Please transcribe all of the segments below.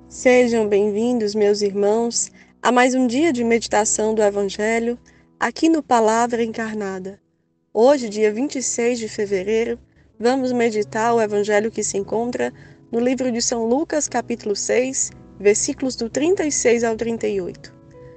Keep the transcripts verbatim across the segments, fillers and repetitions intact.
Sejam bem-vindos, meus irmãos, a mais um dia de meditação do Evangelho, aqui no Palavra Encarnada. Hoje, dia vinte e seis de fevereiro, vamos meditar o Evangelho que se encontra no livro de São Lucas, capítulo seis, versículos do trinta e seis ao trinta e oito.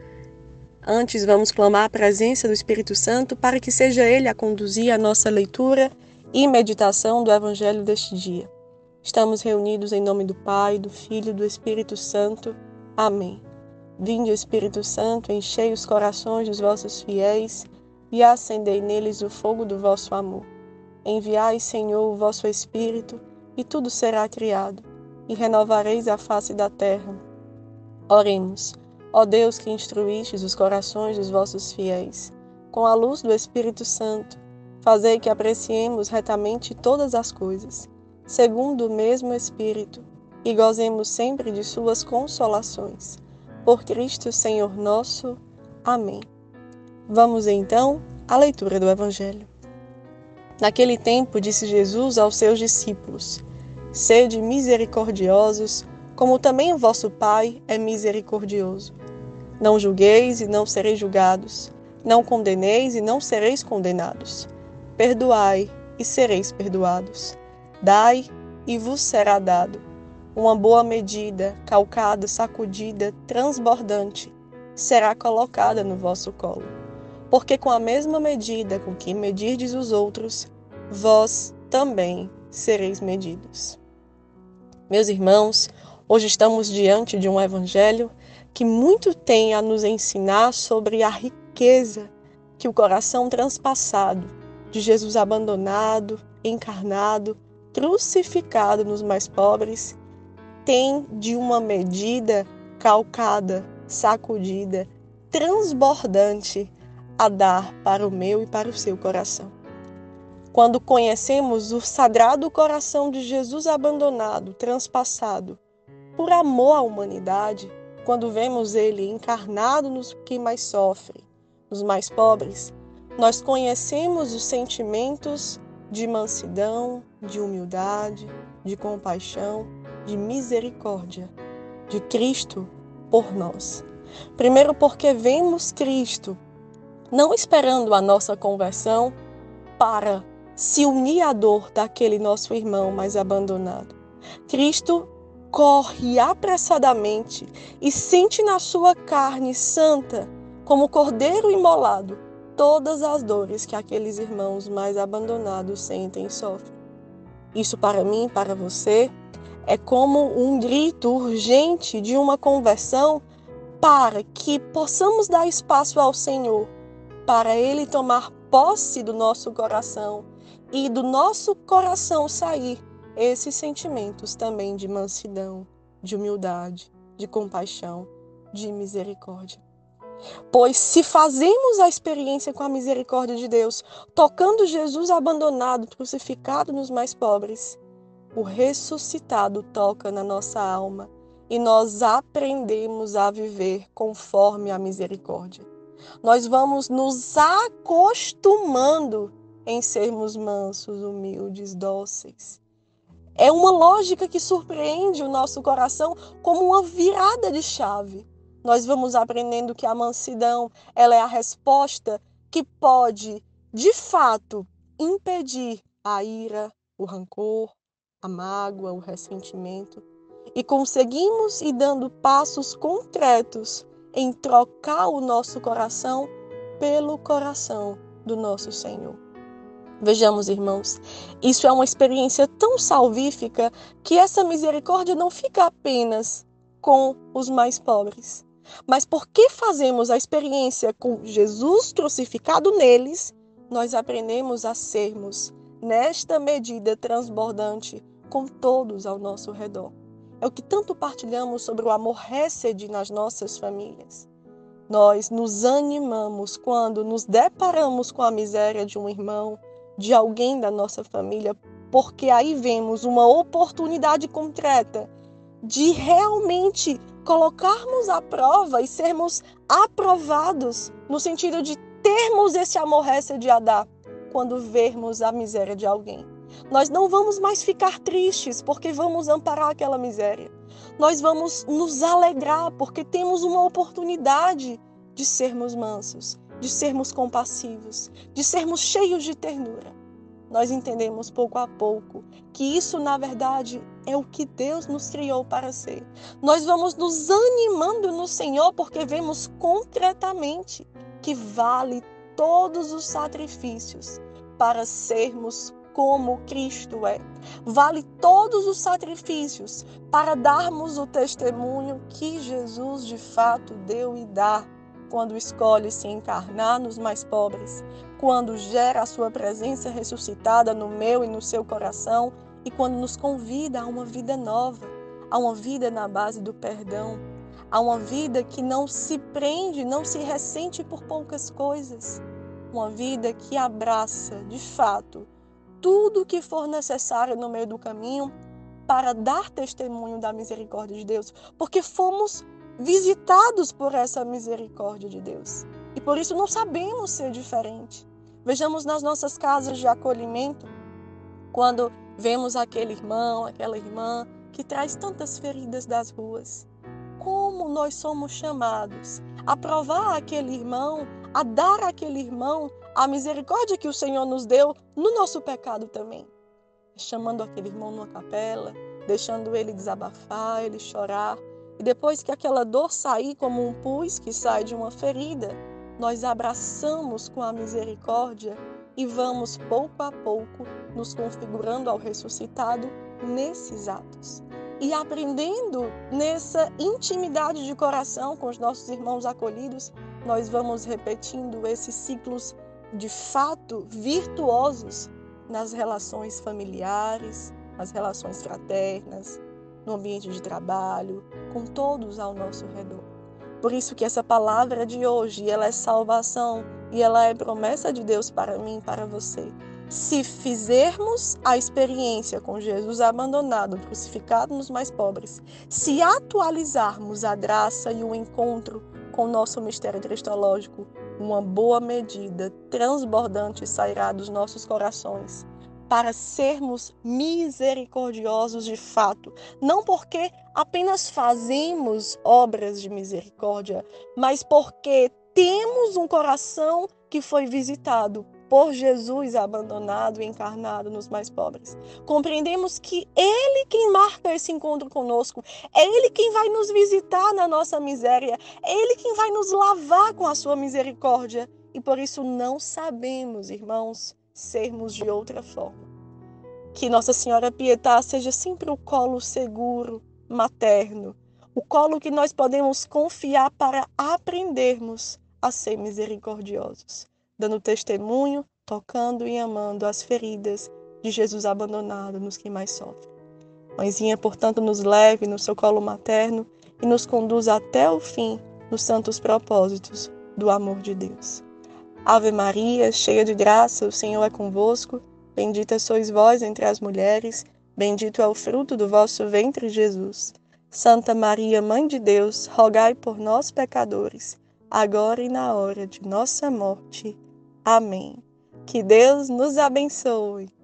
Antes, vamos clamar a presença do Espírito Santo para que seja Ele a conduzir a nossa leitura e meditação do Evangelho deste dia. Estamos reunidos em nome do Pai, do Filho e do Espírito Santo. Amém. Vinde, Espírito Santo, enchei os corações dos vossos fiéis e acendei neles o fogo do vosso amor. Enviai, Senhor, o vosso Espírito, e tudo será criado, e renovareis a face da terra. Oremos. Ó Deus, que instruístes os corações dos vossos fiéis, com a luz do Espírito Santo, fazei que apreciemos retamente todas as coisas, segundo o mesmo Espírito, e gozemos sempre de suas consolações. Por Cristo, Senhor nosso. Amém. Vamos então à leitura do Evangelho. Naquele tempo, disse Jesus aos seus discípulos: Sede misericordiosos, como também o vosso Pai é misericordioso. Não julgueis e não sereis julgados. Não condeneis e não sereis condenados. Perdoai e sereis perdoados. Dai e vos será dado. Uma boa medida, calcada, sacudida, transbordante, será colocada no vosso colo. Porque com a mesma medida com que medirdes os outros, vós também sereis medidos. Meus irmãos, hoje estamos diante de um evangelho que muito tem a nos ensinar sobre a riqueza que o coração transpassado de Jesus abandonado, encarnado, crucificado nos mais pobres, tem de uma medida calcada, sacudida, transbordante a dar para o meu e para o seu coração. Quando conhecemos o sagrado coração de Jesus abandonado, transpassado, por amor à humanidade, quando vemos ele encarnado nos que mais sofrem, nos mais pobres, nós conhecemos os sentimentos de mansidão, de humildade, de compaixão, de misericórdia, de Cristo por nós. Primeiro porque vemos Cristo, não esperando a nossa conversão para se unir à dor daquele nosso irmão mais abandonado. Cristo corre apressadamente e sente na sua carne santa, como cordeiro imolado, todas as dores que aqueles irmãos mais abandonados sentem e sofrem. Isso para mim, para você, é como um grito urgente de uma conversão para que possamos dar espaço ao Senhor, para Ele tomar posse do nosso coração e do nosso coração sair esses sentimentos também de mansidão, de humildade, de compaixão, de misericórdia. Pois se fazemos a experiência com a misericórdia de Deus, tocando Jesus abandonado, crucificado nos mais pobres, o ressuscitado toca na nossa alma e nós aprendemos a viver conforme a misericórdia. Nós vamos nos acostumando em sermos mansos, humildes, dóceis. É uma lógica que surpreende o nosso coração como uma virada de chave. Nós vamos aprendendo que a mansidão, ela é a resposta que pode, de fato, impedir a ira, o rancor, a mágoa, o ressentimento. E conseguimos ir dando passos concretos em trocar o nosso coração pelo coração do nosso Senhor. Vejamos, irmãos, isso é uma experiência tão salvífica que essa misericórdia não fica apenas com os mais pobres. Mas porque fazemos a experiência com Jesus crucificado neles, nós aprendemos a sermos, nesta medida transbordante, com todos ao nosso redor. É o que tanto partilhamos sobre o amor récede nas nossas famílias. Nós nos animamos quando nos deparamos com a miséria de um irmão, de alguém da nossa família, porque aí vemos uma oportunidade concreta de realmente colocarmos à prova e sermos aprovados no sentido de termos esse amor récede a dar quando vermos a miséria de alguém. Nós não vamos mais ficar tristes porque vamos amparar aquela miséria. Nós vamos nos alegrar porque temos uma oportunidade de sermos mansos, de sermos compassivos, de sermos cheios de ternura. Nós entendemos pouco a pouco que isso, na verdade, é o que Deus nos criou para ser. Nós vamos nos animando no Senhor porque vemos concretamente que vale todos os sacrifícios para sermos como Cristo é. Vale todos os sacrifícios para darmos o testemunho que Jesus de fato deu e dá quando escolhe se encarnar nos mais pobres, quando gera a sua presença ressuscitada no meu e no seu coração e quando nos convida a uma vida nova, a uma vida na base do perdão, a uma vida que não se prende, não se ressente por poucas coisas, uma vida que abraça, de fato, tudo o que for necessário no meio do caminho para dar testemunho da misericórdia de Deus, porque fomos visitados por essa misericórdia de Deus. E por isso não sabemos ser diferente. Vejamos nas nossas casas de acolhimento, quando vemos aquele irmão, aquela irmã que traz tantas feridas das ruas. Como nós somos chamados a provar aquele irmão, a dar àquele irmão a misericórdia que o Senhor nos deu no nosso pecado também. Chamando aquele irmão numa capela, deixando ele desabafar, ele chorar. E depois que aquela dor sair como um pus que sai de uma ferida, nós abraçamos com a misericórdia e vamos pouco a pouco nos configurando ao ressuscitado nesses atos. E aprendendo nessa intimidade de coração com os nossos irmãos acolhidos, nós vamos repetindo esses ciclos de fato virtuosos nas relações familiares, nas relações fraternas, no ambiente de trabalho, com todos ao nosso redor. Por isso que essa palavra de hoje, ela é salvação e ela é promessa de Deus para mim e para você. Se fizermos a experiência com Jesus abandonado, crucificado nos mais pobres, se atualizarmos a graça e o encontro com o nosso mistério cristológico, uma boa medida transbordante sairá dos nossos corações, para sermos misericordiosos de fato, não porque apenas fazemos obras de misericórdia, mas porque temos um coração que foi visitado por Jesus abandonado e encarnado nos mais pobres. Compreendemos que Ele quem marca esse encontro conosco, é Ele quem vai nos visitar na nossa miséria, é Ele quem vai nos lavar com a sua misericórdia e por isso não sabemos, irmãos, sermos de outra forma. Que Nossa Senhora Pietá seja sempre o colo seguro, materno, o colo que nós podemos confiar para aprendermos a ser misericordiosos, dando testemunho, tocando e amando as feridas de Jesus abandonado nos que mais sofrem. Mãezinha, portanto, nos leve no seu colo materno e nos conduza até o fim nos santos propósitos do amor de Deus. Ave Maria, cheia de graça, o Senhor é convosco. Bendita sois vós entre as mulheres, bendito é o fruto do vosso ventre, Jesus. Santa Maria, Mãe de Deus, rogai por nós, pecadores, agora e na hora de nossa morte. Amém. Que Deus nos abençoe.